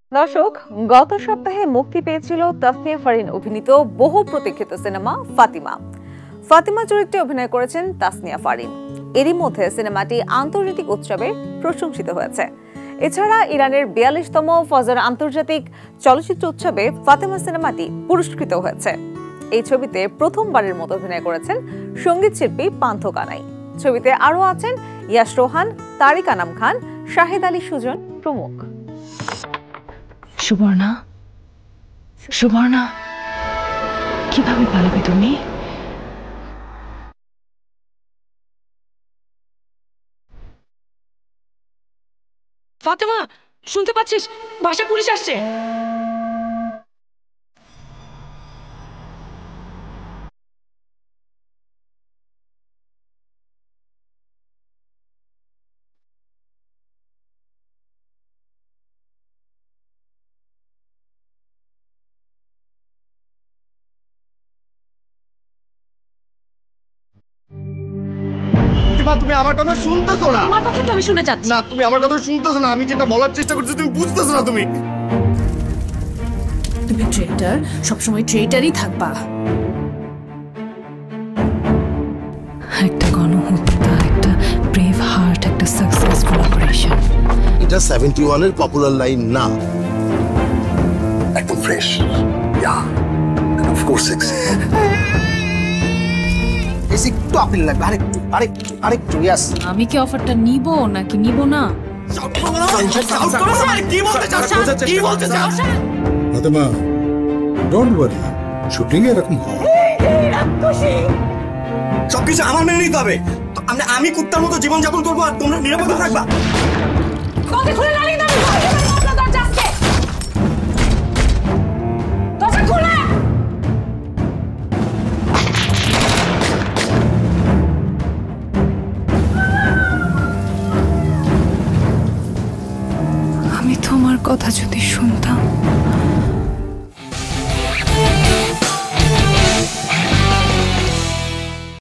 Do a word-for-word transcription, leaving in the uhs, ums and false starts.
দর্শক, গত সপ্তাহে মুক্তি পেয়েছিল তাসনিয়া ফারিন অভিনীত বহু প্রতীক্ষিত সিনেমা ফাতিমা। ফাতিমা চরিত্রে অভিনয় করেছেন তাসনিয়া ফারিন। এরই মধ্যে সিনেমাটি আন্তর্জাতিক উৎসবে প্রশংসিত হয়েছে। এছাড়া ইরানের বিয়াল্লিশতম ফজর আন্তর্জাতিক চলচ্চিত্র উৎসবে ফাতিমা সিনেমাটি পুরস্কৃত হয়েছে। এই ছবিতে প্রথমবারের মতো অভিনয় করেছেন সঙ্গীত শিল্পী পান্থ কানাই। ছবিতে আরও আছেন ইয়াশ রোহান, তারিক আনাম খান, শাহেদ আলী সুজন প্রমুখ। সুবর্ণা, সুবর্ণা, কিভাবে পালাবে তুমি? ফাতেমা, শুনতে পাচ্ছিস? বাসায় পুলিশ আসছে। তুমি আমার কথা শুনতেছো না? আমার কথা তো আমি শুনে যাচ্ছি। না, তুমি আমার কথা শুনতেছো না। আমি যেটা বলার চেষ্টা করছি তুমি বুঝতেছো না। তুমি তুমি ট্রেটার, সবসময় ট্রেটারই থাকবা। একটা গণহত্যা, একটা ব্রেভ হার্ট, একটা সাকসেসফুল অপারেশন। এটা সেভেন্টি ওয়ান এর পপুলার লাইন না, একদম fresh. Yeah, of course sexy. একটু আপিল লাগবে, আরেকটু আরেকটু আরেকটু। ইয়েস, আমি কি অফারটা নিব নাকি নিব না? ফাতেমা, ডোন্ট ওয়ারি, শুটিং এরকম হয়। সবকিছু আমার মেনে নিতে হবে। আমি কুত্তার মতো জীবন যাপন করবো আর তোমরা নিরাপদে থাকবা। আমি তোমার কথা যদি শুনতাম